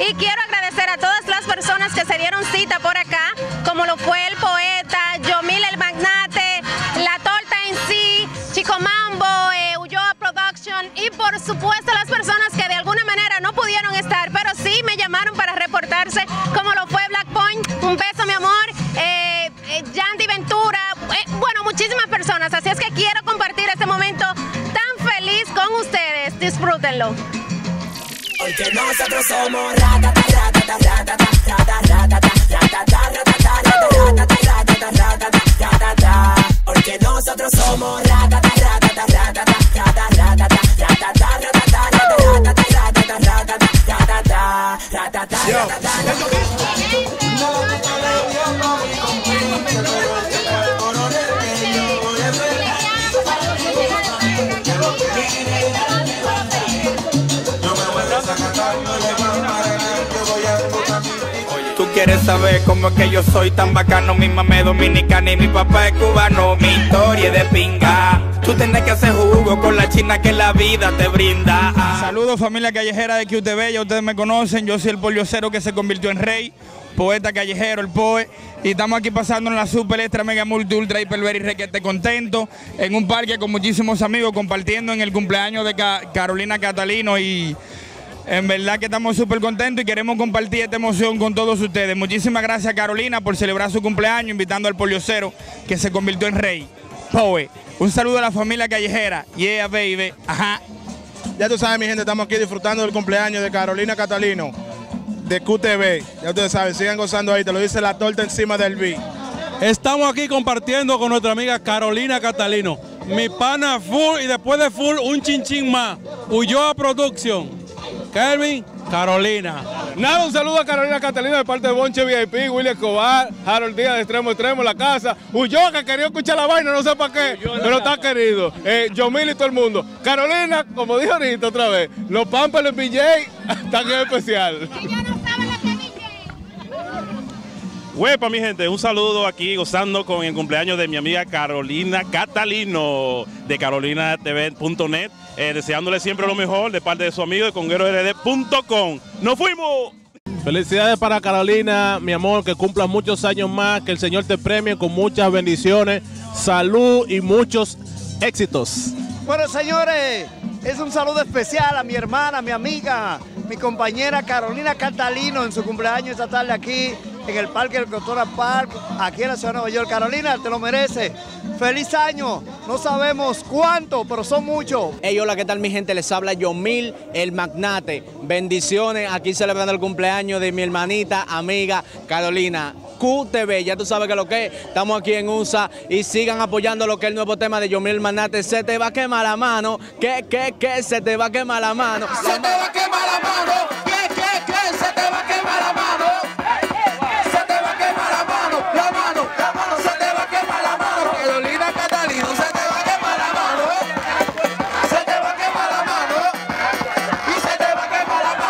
Y quiero agradecer a todas las personas que se dieron cita por acá, como lo fue el poeta, Yomil el Magnate, La Torta en sí, Chico Mambo, Ulloa Production y por supuesto las personas que de alguna manera no pudieron estar, pero sí me llamaron para reportarse, como lo fue Black Point, un beso mi amor, Yandy Ventura, bueno, muchísimas personas, así es que quiero compartir este momento tan feliz con ustedes, disfrútenlo. Porque nosotros somos ratata, ratata, ratata, ratata, ratata, ratata, ratata, ratata, ratata. Porque nosotros somos ratata, ratata, ratata, ratata, ratata, ratata, ratata, ratata, ratata, ratata. Tú quieres saber cómo es que yo soy tan bacano. Mi mamá es dominicana y mi papá es cubano. Mi historia es de pinga. Tú tienes que hacer jugo con la china que la vida te brinda. Saludos familia callejera de QTV, ya ustedes me conocen. Yo soy el poliocero que se convirtió en rey. Poeta callejero, el POE. Y estamos aquí pasando en la super extra mega multi ultra hiper very requete contento. En un parque con muchísimos amigos compartiendo en el cumpleaños de Carolina Catalino. Y en verdad que estamos súper contentos y queremos compartir esta emoción con todos ustedes. Muchísimas gracias Carolina por celebrar su cumpleaños, invitando al poliocero que se convirtió en rey. POE. Un saludo a la familia callejera. Yeah, baby. Ajá. Ya tú sabes, mi gente, estamos aquí disfrutando del cumpleaños de Carolina Catalino, de QTV. Ya ustedes saben, sigan gozando ahí, te lo dice La Torta encima del beat. Estamos aquí compartiendo con nuestra amiga Carolina Catalino. Mi pana full y después de full un chinchín más. Ulloa Production. Kelvin, Carolina. Nada, un saludo a Carolina Catalina de parte de Bonche VIP, Willy Escobar, Harold Díaz de Extremo a Extremo, La Casa. Ulloa que quería escuchar la vaina, no sé para qué, pero está querido. Yomil y todo el mundo. Carolina, como dijo ahorita otra vez, los Pampers, los BJ, están en especial. Huepa, mi gente, un saludo aquí gozando con el cumpleaños de mi amiga Carolina Catalino de carolinatv.net, deseándole siempre lo mejor de parte de su amigo de conguerord.com. ¡Nos fuimos! Felicidades para Carolina, mi amor, que cumpla muchos años más, que el Señor te premie con muchas bendiciones, salud y muchos éxitos. Bueno, señores, es un saludo especial a mi hermana, mi amiga, mi compañera Carolina Catalino en su cumpleaños esta tarde aquí en el Parque del Cultural Park, aquí en la ciudad de Nueva York. Carolina, te lo mereces. ¡Feliz año! No sabemos cuánto, pero son muchos. Hey, hola, ¿qué tal mi gente? Les habla Yomil, el Magnate. Bendiciones, aquí celebrando el cumpleaños de mi hermanita, amiga Carolina. QTV, ya tú sabes que lo que es, estamos aquí en USA y sigan apoyando lo que es el nuevo tema de Yomil el Magnate. Se te va a quemar la mano, ¿qué? Se te va a quemar la mano. Se te va a quemar la mano, ¿qué? Se te va a quemar la mano. Se te va a quemar la mano, la mano, se te va a quemar la mano. Carolina Catalino, se te va a quemar la mano. Se te va a quemar la mano. Y se te va a quemar la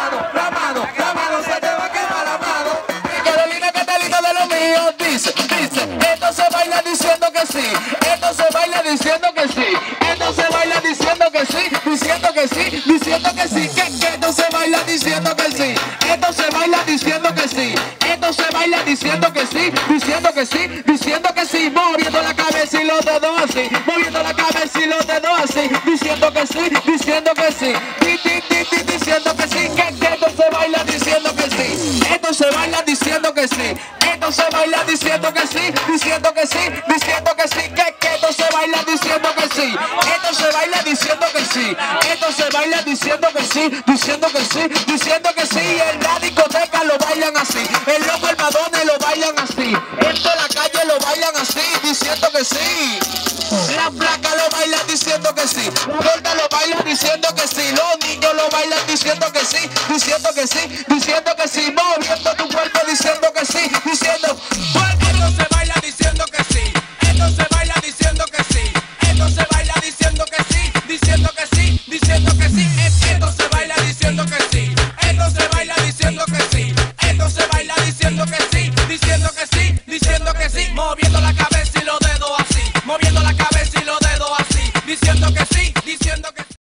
mano, se te va a quemar la mano. Carolina Catalino de lo mío dice, esto se baila diciendo que sí, esto se baila diciendo que sí, esto se baila diciendo que sí, diciendo que sí, diciendo que sí, que esto se baila diciendo que sí, esto se baila diciendo que sí, esto se baila diciendo que sí, diciendo que sí, diciendo que sí, moviendo la cabeza y los dedos así, moviendo la cabeza y los dedos así, diciendo que sí, diciendo que sí, diciendo que sí, que esto se baila diciendo que sí, esto se baila diciendo que sí, esto se baila diciendo que sí, diciendo que sí, diciendo que sí, que esto se baila diciendo que sí, esto se baila diciendo que sí, esto se baila diciendo que sí, diciendo que sí, diciendo que sí, y en la discoteca lo bailan así, el loco, el Madonna lo bailan así, en toda la calle lo bailan así, diciendo que sí, la flaca lo bailan diciendo que sí, la gorda lo bailan diciendo que sí, los niños lo bailan diciendo que sí, diciendo que sí, diciendo que sí, moviendo tu cuerpo diciendo que sí, diciendo